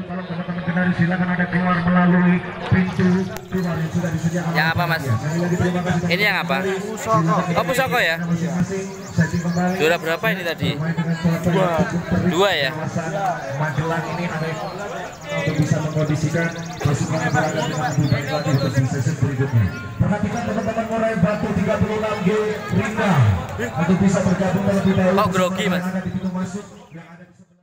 Kalau teman-teman kenari silakan ada keluar melalui pintu keluar yang sudah disediakan. Yang apa Mas? Ini yang apa? Oh Pusoko ya? Juara berapa ini tadi? Dua ya? Magelang ini ada untuk bisa mengkondisikan pasukan berada dengan lebih baik lagi untuk di sesi berikutnya. Perhatikan teman-teman Murai Batu 36G Rinda untuk bisa bergabung terlebih dahulu. Kok grogi Mas? Ada di pintu masuk yang ada di sebelah.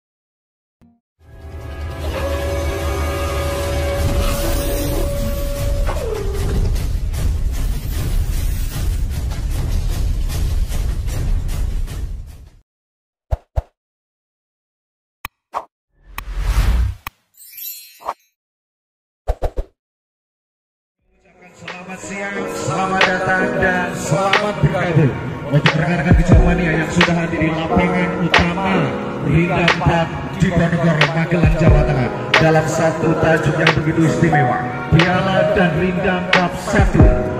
Selamat siang, selamat datang dan selamat bergabung untuk rekan-rekan Kecamania yang sudah hadir di lapangan utama Rindam 4 Diponegoro, Magelang, Jawa Tengah dalam satu tajuk yang begitu istimewa, Piala dan Rindam Cup 1.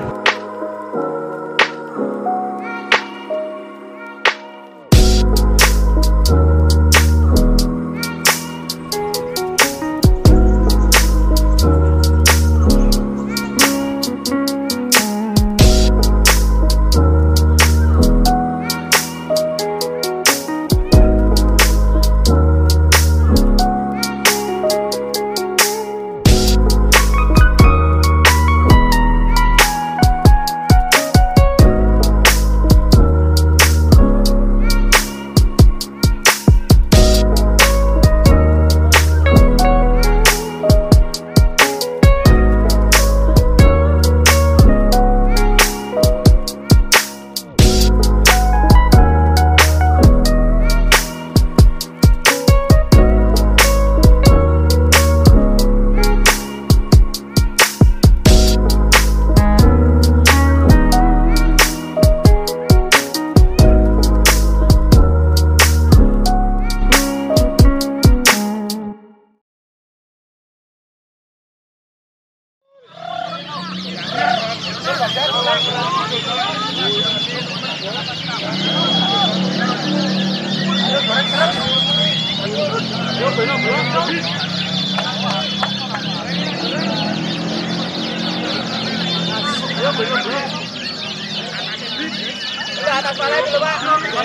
Atas balai dulu Pak.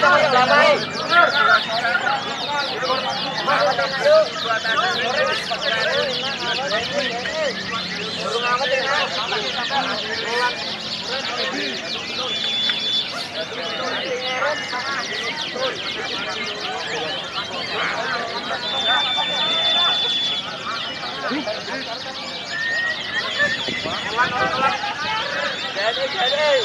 Jadi.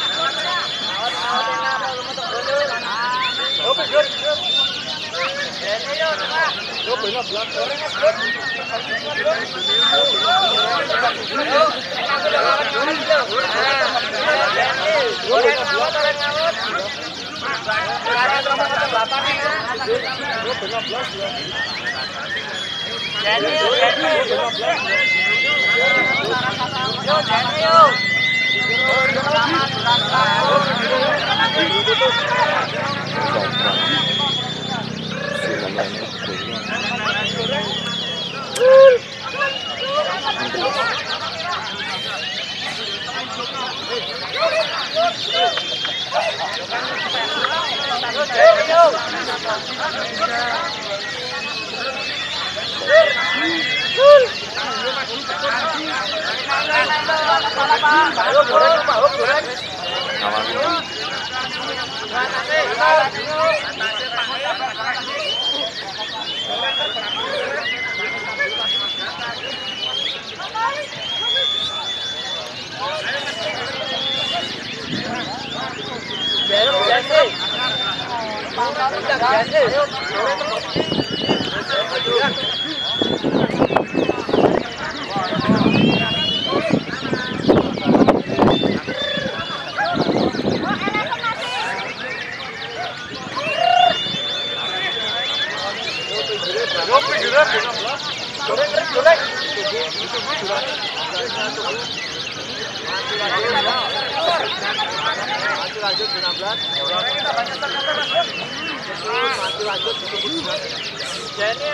Lanjut 16. Mati lanjut. Jenny,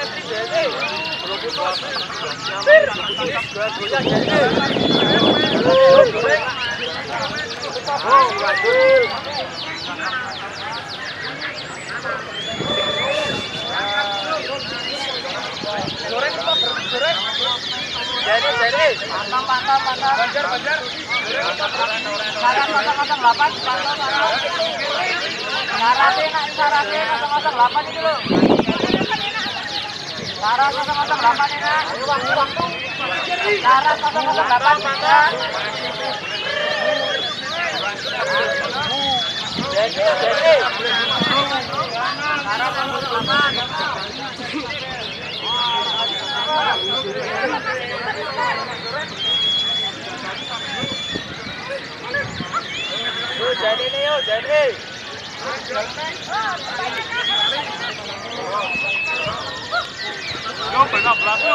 pantang, banjar. Pasang 8, syaratnya 8 itu loh. Syarat 8 ini nak. Syarat 8 nak. Jadi. Syarat 8. Jadi nih yuk, jadi. Yo, pernah berapa?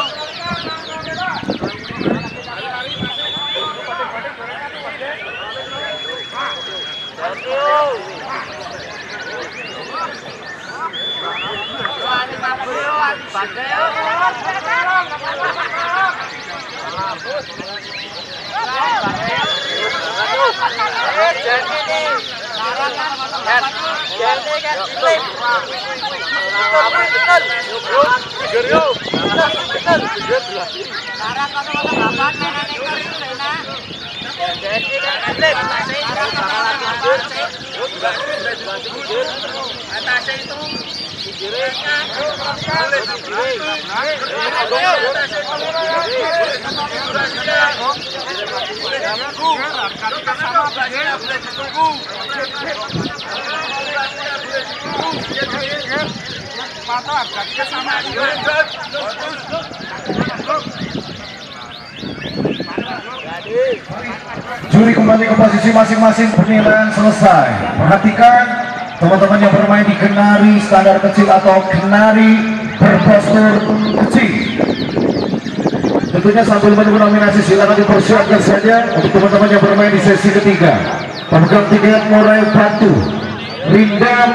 Juri kembali ke posisi masing-masing, penilaian selesai. Perhatikan teman-teman yang bermain di kenari standar kecil atau kenari berpostur kecil. Tentunya sambil menunggu nominasi silakan dipersiapkan saja untuk teman-teman yang bermain di sesi ketiga. Pemegang tiket Murai Batu Rindam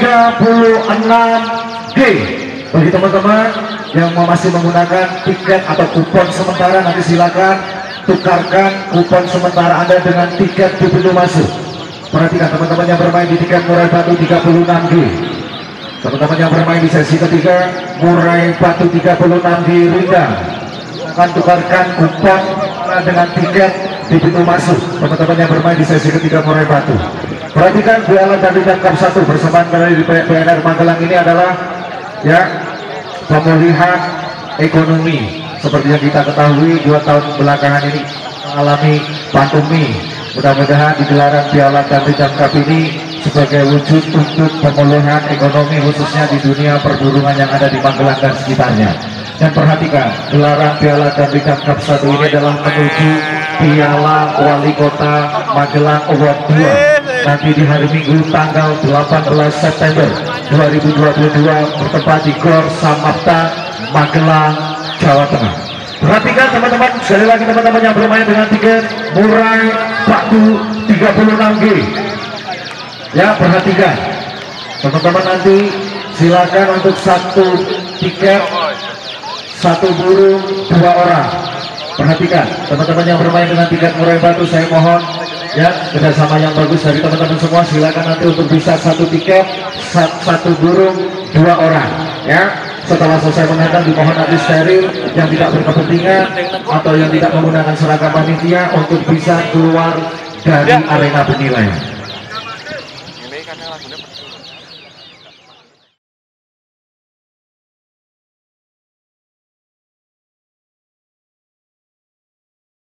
36G. Bagi teman-teman yang masih menggunakan tiket atau kupon sementara, nanti silakan tukarkan kupon sementara Anda dengan tiket di pintu masuk. Perhatikan teman-teman yang bermain di tiket Murai Batu 36G. Teman-teman yang bermain di sesi ketiga Murai Batu 36G Rindam akan tukarkan kupon dengan tiket di pintu masuk. Teman-teman yang bermain di sesi ketiga Murai Batu. Perhatikan Piala Kandidat Cup 1 bersamaan dari PNR Magelang ini adalah pemulihan ekonomi. Seperti yang kita ketahui 2 tahun belakangan ini mengalami pandemi. Mudah-mudahan di gelaran Piala Kandidat Cup ini sebagai wujud untuk pemulihan ekonomi khususnya di dunia perburungan yang ada di Magelang dan sekitarnya. Dan perhatikan gelaran Piala Kandidat Cup 1 ini adalah menuju Piala Wali Kota Magelang Award 2 nanti di hari Minggu tanggal 18 September 2022 bertempat di Gor Samapta Magelang, Jawa Tengah. Perhatikan teman-teman, sekali lagi teman-teman yang bermain dengan tiket Murai Batu 36G. Ya, perhatikan teman-teman, nanti silakan untuk 1 tiket 1 burung 2 orang. Perhatikan teman-teman yang bermain dengan tiket Murai Batu, saya mohon ya kerjasama yang bagus dari teman-teman semua. Silakan nanti untuk bisa 1 tiket 1 burung 2 orang ya. Setelah selesai menonton dimohon nanti steril yang tidak berkepentingan atau yang tidak menggunakan seragam panitia untuk bisa keluar dari arena penilaian.